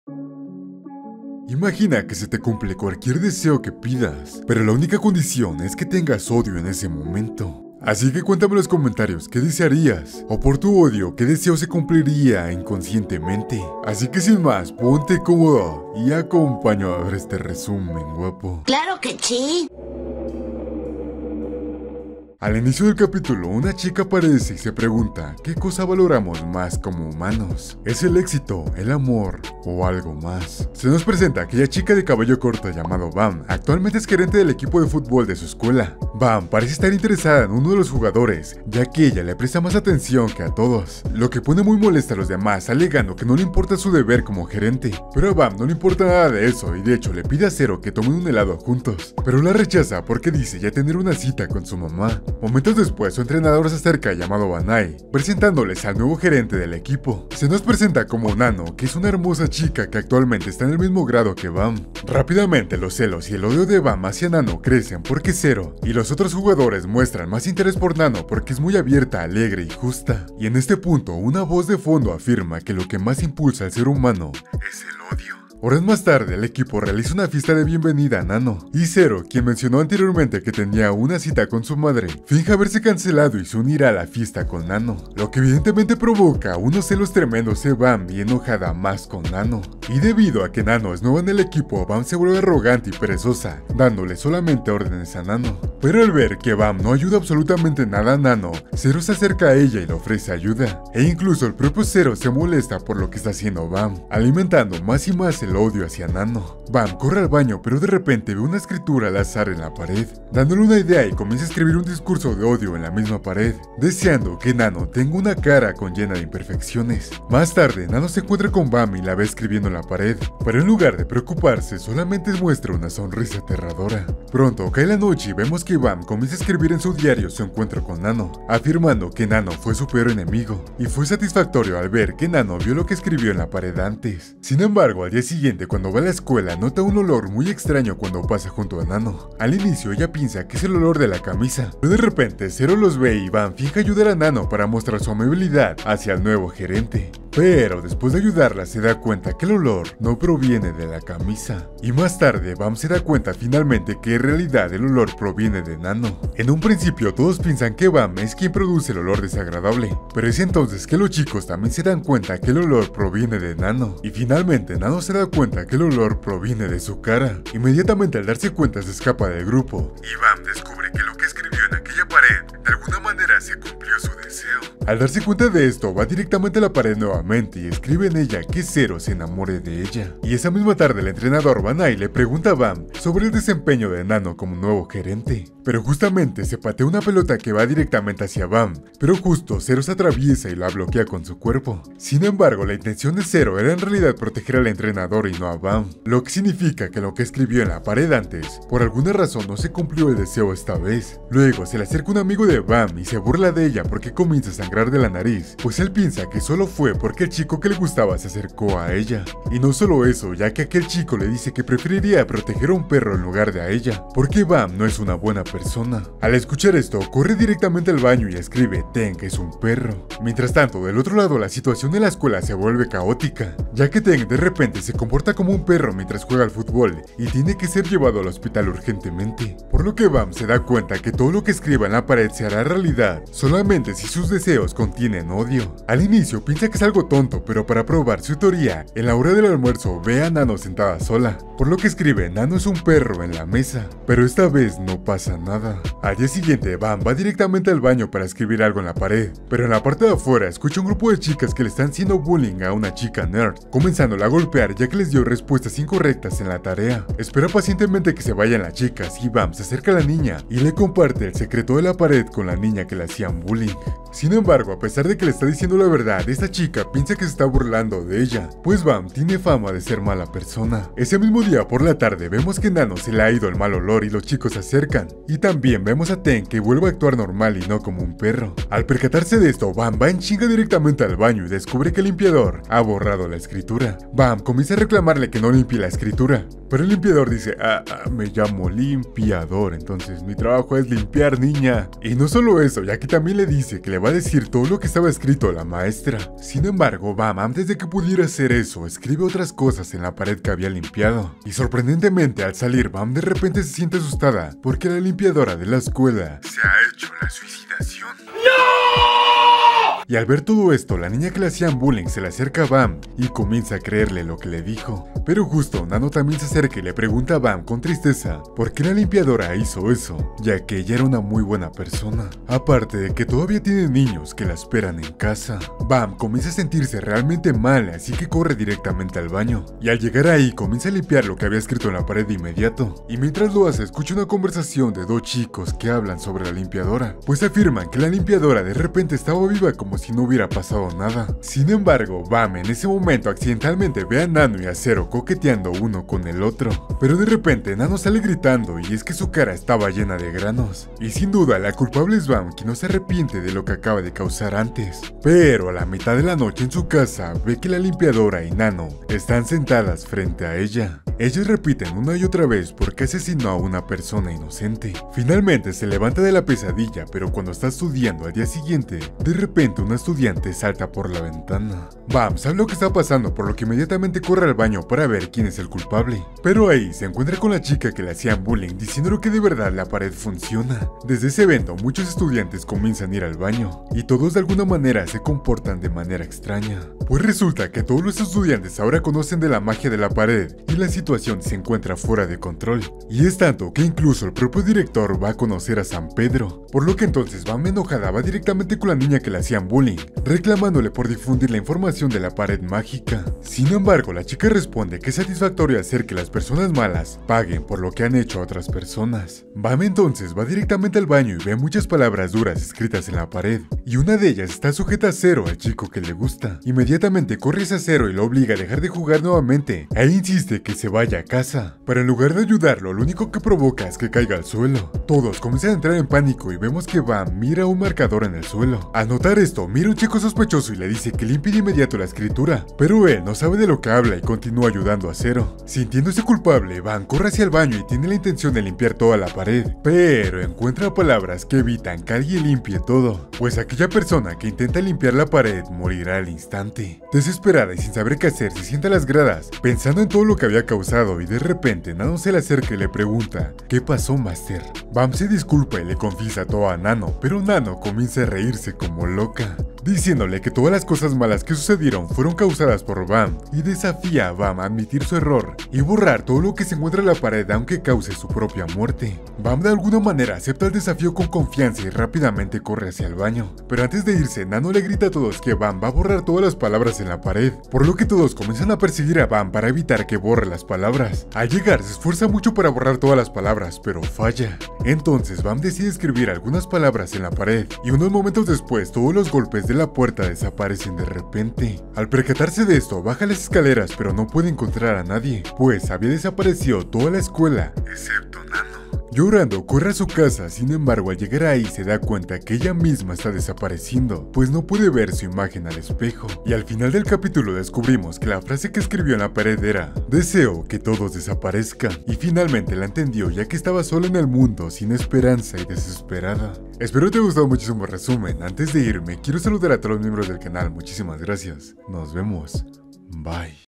Imagina que se te cumple cualquier deseo que pidas, pero la única condición es que tengas odio en ese momento. Así que cuéntame en los comentarios qué desearías, o por tu odio qué deseo se cumpliría inconscientemente. Así que sin más, ponte cómodo y acompaña a ver este resumen, guapo. ¡Claro que sí! Al inicio del capítulo, una chica aparece y se pregunta ¿qué cosa valoramos más como humanos? ¿Es el éxito, el amor o algo más? Se nos presenta aquella chica de cabello corto llamado Bam. Actualmente es gerente del equipo de fútbol de su escuela. Bam parece estar interesada en uno de los jugadores, ya que ella le presta más atención que a todos, lo que pone muy molesta a los demás, alegando que no le importa su deber como gerente. Pero a Bam no le importa nada de eso y de hecho le pide a Zero que tomen un helado juntos, pero la rechaza porque dice ya tener una cita con su mamá. Momentos después, su entrenador se acerca llamado Banai, presentándoles al nuevo gerente del equipo. Se nos presenta como Nano, que es una hermosa chica que actualmente está en el mismo grado que Bam. Rápidamente los celos y el odio de Bam hacia Nano crecen porque Zero y los otros jugadores muestran más interés por Nano porque es muy abierta, alegre y justa. Y en este punto, una voz de fondo afirma que lo que más impulsa al ser humano es el odio. Horas más tarde, el equipo realiza una fiesta de bienvenida a Nano, y Zero, quien mencionó anteriormente que tenía una cita con su madre, finge haberse cancelado y se unirá a la fiesta con Nano, lo que evidentemente provoca unos celos tremendos de Bam y enojada más con Nano. Y debido a que Nano es nueva en el equipo, Bam se vuelve arrogante y perezosa, dándole solamente órdenes a Nano. Pero al ver que Bam no ayuda absolutamente nada a Nano, Zero se acerca a ella y le ofrece ayuda, e incluso el propio Zero se molesta por lo que está haciendo Bam, alimentando más y más el odio hacia Nano. Bam corre al baño, pero de repente ve una escritura al azar en la pared, dándole una idea y comienza a escribir un discurso de odio en la misma pared, deseando que Nano tenga una cara llena de imperfecciones. Más tarde, Nano se encuentra con Bam y la ve escribiendo en la pared, pero en lugar de preocuparse, solamente muestra una sonrisa aterradora. Pronto cae la noche y vemos que Bam comienza a escribir en su diario su encuentro con Nano, afirmando que Nano fue su peor enemigo, y fue satisfactorio al ver que Nano vio lo que escribió en la pared antes. Sin embargo, al día siguiente, cuando va a la escuela, nota un olor muy extraño cuando pasa junto a Nano. Al inicio ella piensa que es el olor de la camisa, pero de repente Zero los ve y Bam finge ayudar a Nano para mostrar su amabilidad hacia el nuevo gerente. Pero después de ayudarla se da cuenta que el olor no proviene de la camisa. Y más tarde Bam se da cuenta finalmente que en realidad el olor proviene de Nano. En un principio todos piensan que Bam es quien produce el olor desagradable, pero es entonces que los chicos también se dan cuenta que el olor proviene de Nano. Y finalmente Nano se da cuenta que el olor proviene de su cara. Inmediatamente al darse cuenta se escapa del grupo, y Bam descubre que lo que escribió en aquella pared de alguna manera se cumplió su deseo. Al darse cuenta de esto, va directamente a la pared nuevamente y escribe en ella que Zero se enamore de ella. Y esa misma tarde el entrenador Banai le pregunta a Bam sobre el desempeño de Nano como nuevo gerente. Pero justamente se patea una pelota que va directamente hacia Bam, pero justo Zero se atraviesa y la bloquea con su cuerpo. Sin embargo, la intención de Zero era en realidad proteger al entrenador y no a Bam, lo que significa que lo que escribió en la pared antes, por alguna razón no se cumplió el deseo esta vez. Luego se le acerca un amigo de Bam y se burla de ella porque comienza a sangrar de la nariz, pues él piensa que solo fue porque el chico que le gustaba se acercó a ella. Y no solo eso, ya que aquel chico le dice que preferiría proteger a un perro en lugar de a ella, porque Bam no es una buena persona. Al escuchar esto, corre directamente al baño y escribe Ten, que es un perro. Mientras tanto, del otro lado la situación en la escuela se vuelve caótica, ya que Ten de repente se comporta como un perro mientras juega al fútbol y tiene que ser llevado al hospital urgentemente, por lo que Bam se da cuenta que todo lo que escriba en la pared se hará realidad solamente si sus deseos contienen odio. Al inicio piensa que es algo tonto, pero para probar su teoría, en la hora del almuerzo ve a Nano sentada sola, por lo que escribe Nano es un perro en la mesa, pero esta vez no pasa nada. Al día siguiente, Bam va directamente al baño para escribir algo en la pared, pero en la parte de afuera escucha un grupo de chicas que le están haciendo bullying a una chica nerd, comenzándola a golpear ya que les dio respuestas incorrectas en la tarea. Espera pacientemente que se vayan las chicas y Bam se acerca a la niña y le comparte el secreto de la pared con la niña que le hacían bullying. Sin embargo, a pesar de que le está diciendo la verdad, esta chica piensa que se está burlando de ella, pues Bam tiene fama de ser mala persona. Ese mismo día por la tarde vemos que Nano se le ha ido el mal olor y los chicos se acercan, Y también vemos a Ten que vuelve a actuar normal y no como un perro. Al percatarse de esto, Bam va en chinga directamente al baño y descubre que el limpiador ha borrado la escritura. Bam comienza a reclamarle que no limpie la escritura, pero el limpiador dice, me llamo limpiador, entonces mi trabajo es limpiar, niña. Y no solo eso, ya que también le dice que le va a decir todo lo que estaba escrito a la maestra. Sin embargo, Bam, antes de que pudiera hacer eso, escribe otras cosas en la pared que había limpiado. Y sorprendentemente, al salir, Bam de repente se siente asustada porque la limpiadora de la escuela se ha hecho la suicidación. Y al ver todo esto, la niña que le hacían bullying se le acerca a Bam y comienza a creerle lo que le dijo. Pero justo, Nano también se acerca y le pregunta a Bam con tristeza por qué la limpiadora hizo eso, ya que ella era una muy buena persona. Aparte de que todavía tiene niños que la esperan en casa. Bam comienza a sentirse realmente mal, así que corre directamente al baño. Y al llegar ahí, comienza a limpiar lo que había escrito en la pared de inmediato. Y mientras lo hace, escucha una conversación de dos chicos que hablan sobre la limpiadora, pues afirman que la limpiadora de repente estaba viva como si no hubiera pasado nada. Sin embargo, Bam en ese momento accidentalmente ve a Nano y a Zero coqueteando uno con el otro. Pero de repente Nano sale gritando y es que su cara estaba llena de granos. Y sin duda la culpable es Bam, quien no se arrepiente de lo que acaba de causar antes. Pero a la mitad de la noche en su casa ve que la limpiadora y Nano están sentadas frente a ella. Ellos repiten una y otra vez por qué asesinó a una persona inocente. Finalmente se levanta de la pesadilla, pero cuando está estudiando al día siguiente, de repente una estudiante salta por la ventana. Bam sabe lo que está pasando, por lo que inmediatamente corre al baño para ver quién es el culpable. Pero ahí se encuentra con la chica que le hacían bullying, diciéndole que de verdad la pared funciona. Desde ese evento muchos estudiantes comienzan a ir al baño, y todos de alguna manera se comportan de manera extraña. Pues resulta que todos los estudiantes ahora conocen de la magia de la pared, y la situación se encuentra fuera de control. Y es tanto que incluso el propio director va a conocer a San Pedro, por lo que entonces Bam enojada va directamente con la niña que le hacían bullying, reclamándole por difundir la información de la pared mágica. Sin embargo, la chica responde que es satisfactorio hacer que las personas malas paguen por lo que han hecho a otras personas. Bam entonces va directamente al baño y ve muchas palabras duras escritas en la pared, y una de ellas está sujeta a Zero, al chico que le gusta. Inmediatamente corre hacia Zero y lo obliga a dejar de jugar nuevamente, e insiste que se vaya a casa, pero en lugar de ayudarlo, lo único que provoca es que caiga al suelo. Todos comienzan a entrar en pánico y vemos que Bam mira un marcador en el suelo. Al notar esto, mira a un chico sospechoso y le dice que limpie de inmediato la escritura, pero él no sabe de lo que habla y continúa ayudando a Zero. Sintiéndose culpable, Bam corre hacia el baño y tiene la intención de limpiar toda la pared, pero encuentra palabras que evitan que alguien limpie todo, pues aquella persona que intenta limpiar la pared morirá al instante. Desesperada y sin saber qué hacer, se sienta a las gradas, pensando en todo lo que había causado, y de repente Nano se le acerca y le pregunta ¿qué pasó, Master? Bam se disculpa y le confiesa todo a Nano, pero Nano comienza a reírse como loca, diciéndole que todas las cosas malas que sucedieron fueron causadas por Bam, y desafía a Bam a admitir su error y borrar todo lo que se encuentra en la pared aunque cause su propia muerte. Bam de alguna manera acepta el desafío con confianza y rápidamente corre hacia el baño, pero antes de irse Nano le grita a todos que Bam va a borrar todas las palabras en la pared, por lo que todos comienzan a perseguir a Bam para evitar que borre las palabras. Al llegar se esfuerza mucho para borrar todas las palabras, pero falla. Entonces Bam decide escribir algunas palabras en la pared, y unos momentos después todos los golpes de la puerta desaparecen de repente. Al percatarse de esto, baja las escaleras pero no puede encontrar a nadie, pues había desaparecido toda la escuela, excepto Nano. Llorando, corre a su casa, sin embargo al llegar ahí se da cuenta que ella misma está desapareciendo, pues no puede ver su imagen al espejo. Y al final del capítulo descubrimos que la frase que escribió en la pared era "Deseo que todos desaparezcan", y finalmente la entendió ya que estaba sola en el mundo, sin esperanza y desesperada. Espero te haya gustado muchísimo el resumen. Antes de irme, quiero saludar a todos los miembros del canal, muchísimas gracias. Nos vemos. Bye.